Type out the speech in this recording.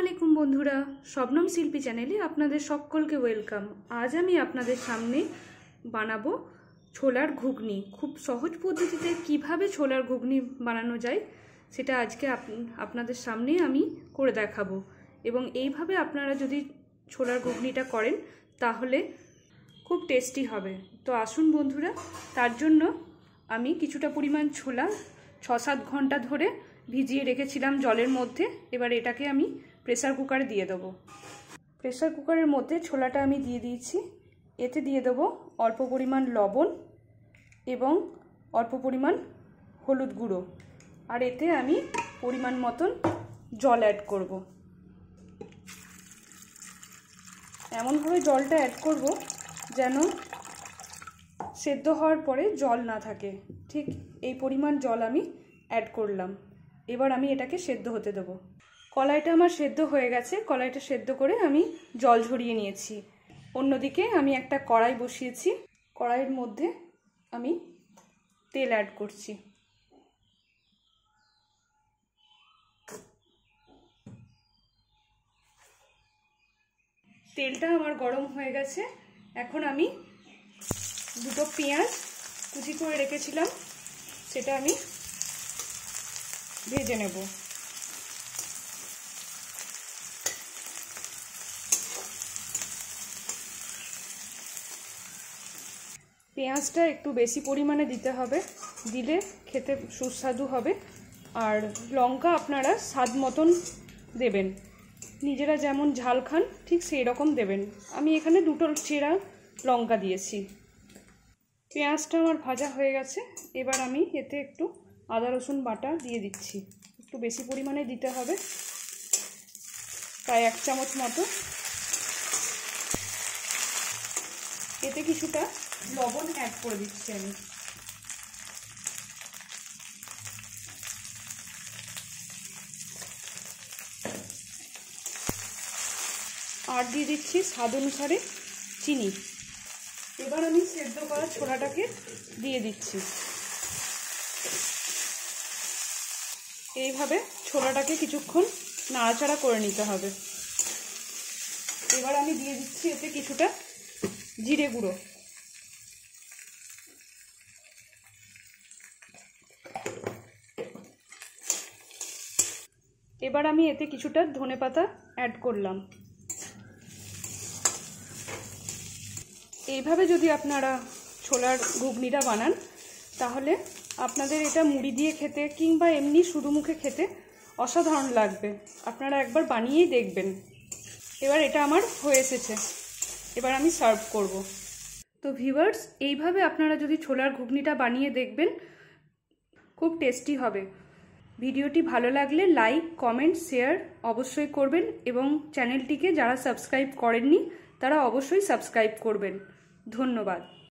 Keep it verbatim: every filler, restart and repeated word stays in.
আলাইকুম বন্ধুরা, শবনম শিল্পী চ্যানেলে আপনাদের সকলকে ওয়েলকাম। আজ আমি আপনাদের সামনে বানাবো ছোলার ঘুগনি। খুব সহজ পদ্ধতিতে কিভাবে ছোলার ঘুগনি বানানো যায় সেটা আজকে আপনাদের সামনে আমি করে দেখাবো। এবং এইভাবে আপনারা যদি ছোলার ঘুগনিটা করেন তাহলে খুব টেস্টি হবে। তো আসুন বন্ধুরা, তার জন্য আমি কিছুটা পরিমাণ ছোলা ছ সাত ঘন্টা ধরে ভিজিয়ে রেখেছিলাম জলের মধ্যে। এবার এটাকে আমি প্রেসার কুকারে দিয়ে দেবো। প্রেসার কুকারের মধ্যে ছোলাটা আমি দিয়ে দিয়েছি। এতে দিয়ে দেবো অল্প পরিমাণ লবণ এবং অল্প পরিমাণ হলুদ গুঁড়ো, আর এতে আমি পরিমাণ মতন জল অ্যাড করব। এমনভাবে জলটা অ্যাড করব যেন সেদ্ধ হওয়ার পরে জল না থাকে। ঠিক এই পরিমাণ জল আমি অ্যাড করলাম। এবার আমি এটাকে সেদ্ধ হতে দেবো। কলাইটা আমার সেদ্ধ হয়ে গেছে। কলাইটা সেদ্ধ করে আমি জল ঝরিয়ে নিয়েছি। অন্যদিকে আমি একটা কড়াই বসিয়েছি। কড়াইয়ের মধ্যে আমি তেল অ্যাড করছি। তেলটা আমার গরম হয়ে গেছে। এখন আমি দুটো পেঁয়াজ কুচি করে রেখেছিলাম, সেটা আমি ভেজে নেব। পেঁয়াজটা একটু বেশি পরিমাণে দিতে হবে, দিলে খেতে সুস্বাদু হবে। আর লঙ্কা আপনারা স্বাদ মতন দেবেন, নিজেরা যেমন ঝাল খান ঠিক সেই রকম দেবেন। আমি এখানে দুটো চেরা লঙ্কা দিয়েছি। পেঁয়াজটা আমার ভাজা হয়ে গেছে। এবার আমি এতে একটু আদা রসুন বাটা দিয়ে দিচ্ছি। একটু বেশি পরিমাণে দিতে হবে, প্রায় এক চামচ মতো। এতে কিছুটা লবণ অ্যাড করে দিচ্ছি আমি। আর দিয়ে দিচ্ছি স্বাদ অনুসারে চিনি। এবার আমি সেদ্ধ করা ছোলাটাকে দিয়ে দিচ্ছি। এইভাবে ছোলাটাকে কিছুক্ষণ নাড়াচাড়া করে নিতে হবে। এবার আমি দিয়ে দিচ্ছি এতে কিছুটা জিরে গুঁড়ো। এবার আমি এতে কিছুটা ধনেপাতা অ্যাড করলাম। এইভাবে যদি আপনারা ছোলার ঘুগনিটা বানান তাহলে আপনাদের এটা মুড়ি দিয়ে খেতে কিংবা এমনি শুধু মুখে খেতে অসাধারণ লাগবে। আপনারা একবার বানিয়েই দেখবেন। এবার এটা আমার হয়ে এসেছে। এবার আমি সার্ভ করব। তো ভিউয়ার্স, এইভাবে আপনারা যদি ছোলার ঘুগনিটা বানিয়ে দেখবেন, খুব টেস্টি হবে। ভিডিওটি ভালো লাগলে লাইক, কমেন্ট, শেয়ার অবশ্যই করবেন এবং চ্যানেলটিকে যারা সাবস্ক্রাইব করেননি তারা অবশ্যই সাবস্ক্রাইব করবেন। ধন্যবাদ।